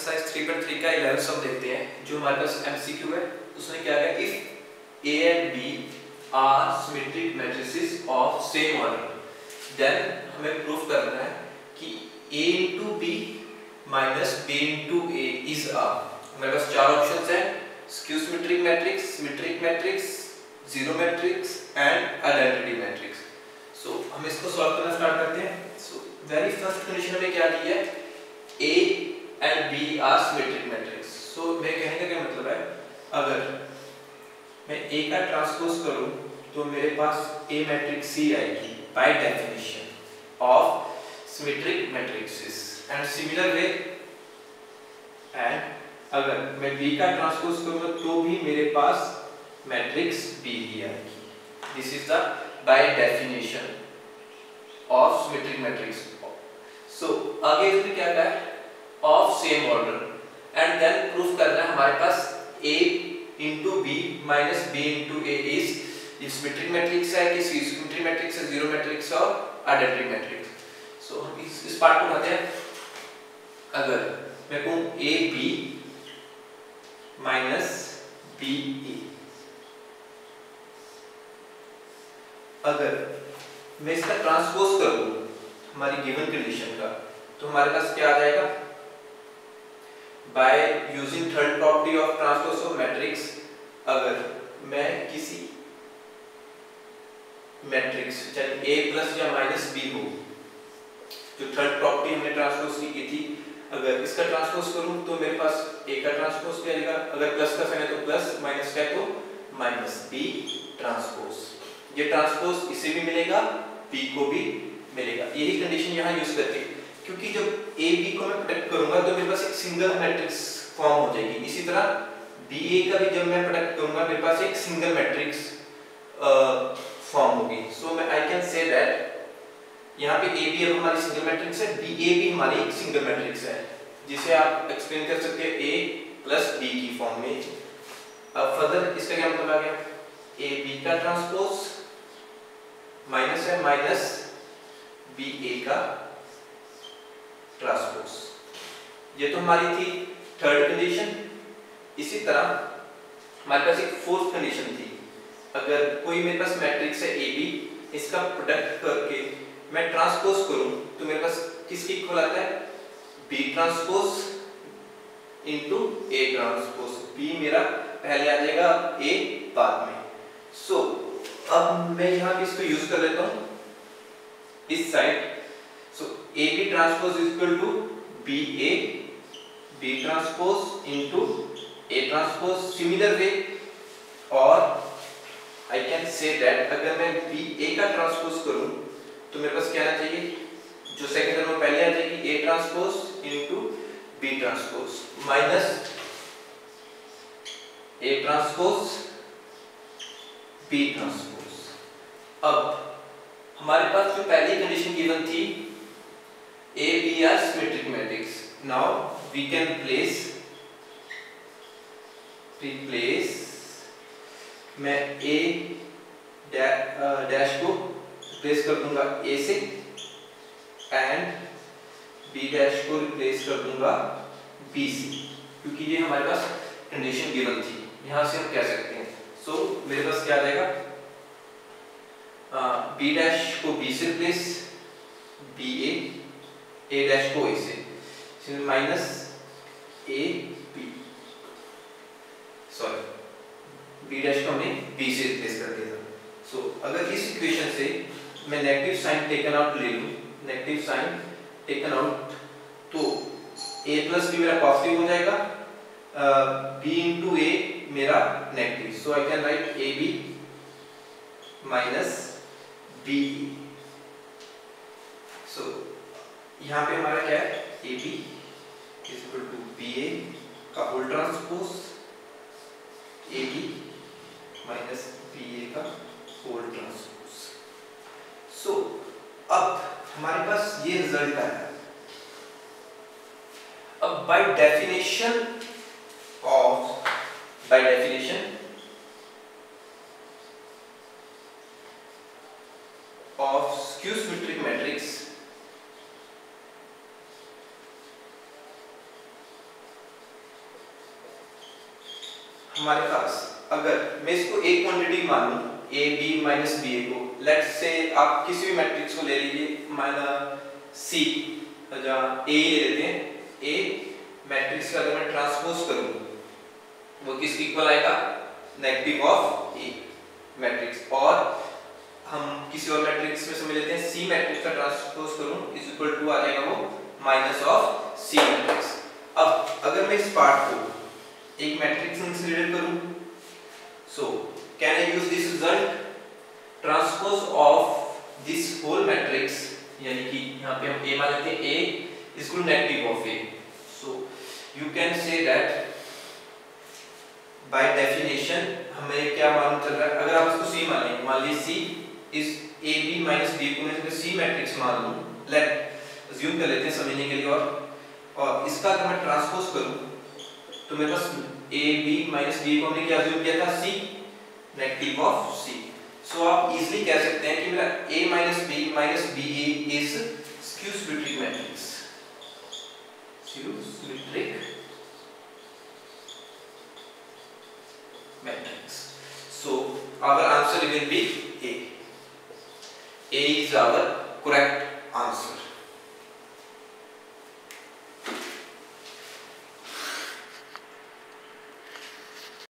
Exercise 3.3 का 11 सम देखते हैं जो हमारे पास एमसीक्यू है। उसमें क्या है, if A and B are symmetric matrices of same order then हमें प्रूफ करना है कि a into b minus b into a is a, हमारे पास चार ऑप्शंस हैं, skew symmetric matrix, symmetric matrix, zero matrix and identity matrix. So हम इसको solve करना स्टार्ट करते हैं। सो वेरी फर्स्ट कंडीशन में क्या दी है, a and b are symmetric matrix. So मैं कहने का क्या मतलब है, अगर मैं a का ट्रांसपोज करूं तो मेरे पास a मैट्रिक्स C आएगी by definition of symmetric matrices and similar way, and अगर मैं b का ट्रांसपोज करूंगा तो भी मेरे पास मैट्रिक्स b ही आएगी। This is the by definition of symmetric matrix. So आगे इसमें क्या है, of same order and then proof करना है हमारे पास a into b minus b into a is symmetric matrix है कि सिमेट्रिक मैट्रिक्स है, जीरो मैट्रिक्स और आइडेंटिटी मैट्रिक्स। सो हम इस पार्ट को उठाते हैं। अगर मैं कहूं a b minus b a, अगर मैं इसका ट्रांसपोज करूं हमारी गिवन कंडीशन का, तो हमारे पास क्या आ जाएगा, by using third property of transpose of matrix. अगर मैं किसी मैट्रिक्स चाहे a प्लस या माइनस b हो, जो थर्ड प्रॉपर्टी हमने ट्रांसपोज की थी, अगर इसका ट्रांसपोज करूं तो मेरे पास a का ट्रांसपोज क्या आएगा, अगर प्लस का साइन है तो प्लस, माइनस का है तो माइनस b ट्रांसपोज। ये ट्रांसपोज इसे भी मिलेगा, b को भी मिलेगा। यही कंडीशन यहाँ यूज करते हैं, क्योंकि जब a b को मैं प्रोडक्ट करूंगा तो मेरे पास एक सिंगल मैट्रिक्स फॉर्म हो जाएगी। इसी तरह b a का भी जब मैं प्रोडक्ट करूंगा मेरे पास एक सिंगल मैट्रिक्स फॉर्म होगी। सो मैं आई कैन से दैट यहाँ पे a b अब हमारी सिंगल मैट्रिक्स है, b a भी हमारी एक सिंगल मैट्रिक्स है, जिसे आप एक्सप्लेन कर सकते हैं a प्लस b की फॉर्म में। अब फर्दर इसका क्या मतलब आ गया, a b का ट्रांसपोज माइनस है माइनस b a का ट्रांसपोज। ये तो हमारी थी थर्ड कंडीशन। इसी तरह हमारे पास एक फोर्थ कंडीशन थी, अगर कोई मेरे पास मैट्रिक्स है a b, इसका प्रोडक्ट करके मैं ट्रांसपोज करूं तो मेरे पास किसकी इक्वल आता है, b transpose into a transpose. b मेरा पहले आ जाएगा, a बाद में। सो अब मैं यहाँ पे इसको यूज कर लेता हूँ इस side. So a b transpose is equal to b a b transpose into a transpose. Similar way, और आई कैन से दैट अगर मैं b a का ट्रांसपोज करूं तो मेरे पास क्या आना चाहिए, जो सेकंड टर्म पहले आ जाएगी a transpose into b transpose minus a transpose b transpose. अब हमारे पास जो पहली कंडीशन गिवन थी a b are symmetric matrix, now we can replace मैं a डैश को रिप्लेस कर दूंगा a से एंड b डैश को रिप्लेस कर दूंगा b से, क्योंकि ये हमारे पास कंडीशन गिवन थी। यहां से हम कह सकते हैं, सो मेरे पास क्या आ जाएगा, b डैश को b से रिप्लेस, b a डैश को a से, minus a b, sorry b dash को हमने b से रिप्लेस कर दिया था। सो अगर इस इक्वेशन से मैं नेगेटिव साइन टेकन आउट ले लूं, नेगेटिव साइन टेकन आउट, तो a प्लस b मेरा पॉजिटिव हो जाएगा, b इंटू a मेरा negative. So I can write a b minus b। So यहाँ पे हमारा क्या है, a b is equal to b a का whole transpose a b minus b a का होल ट्रांसपोज। सो अब हमारे पास ये रिजल्ट आया। अब by definition of skew symmetric matrix हमारे पास अगर मैं इसको एक क्वांटिटी मान लूं A B minus B A को, लेट्स से आप किसी भी मैट्रिक्स को ले लीजिए, माना सी, जहाँ ए ले लेते हैं, ए मैट्रिक्स का अगर मैं ट्रांसपोज करूं वो किसके इक्वल आएगा, नेगेटिव ऑफ ए मैट्रिक्स, और हम किसी और मैट्रिक्स में समझ लेते हैं सी मैट्रिक्स का ट्रांसपोज करूं इज इक्वल टू आ जाएगा वो माइनस ऑफ सी मैट्रिक्स। अब अगर मैं इस पार्ट को एक मैट्रिक्स में कंसीडर करूं, so can I use this result, transpose of this whole matrix, यानी कि यहां पे हम a मान लेते हैं, a is equal to negative of a, so you can say that by definition हमें क्या मालूम चल रहा है, अगर आप इसको c मान लें, मान लीजिए c is a b minus b को मैं c मैट्रिक्स मान लूं, लेट अज्यूम कर लेते हैं समझने के लिए, और इसका अगर मैं ट्रांसपोज करूं तो मेरे पास a b माइनस b को हमने क्या अज्यूम किया था, c negative of c, so आप इजीली कह सकते हैं कि मेरा a minus b minus b is skew symmetric matrix, skew symmetric matrix, so our answer will be A. A is our correct answer.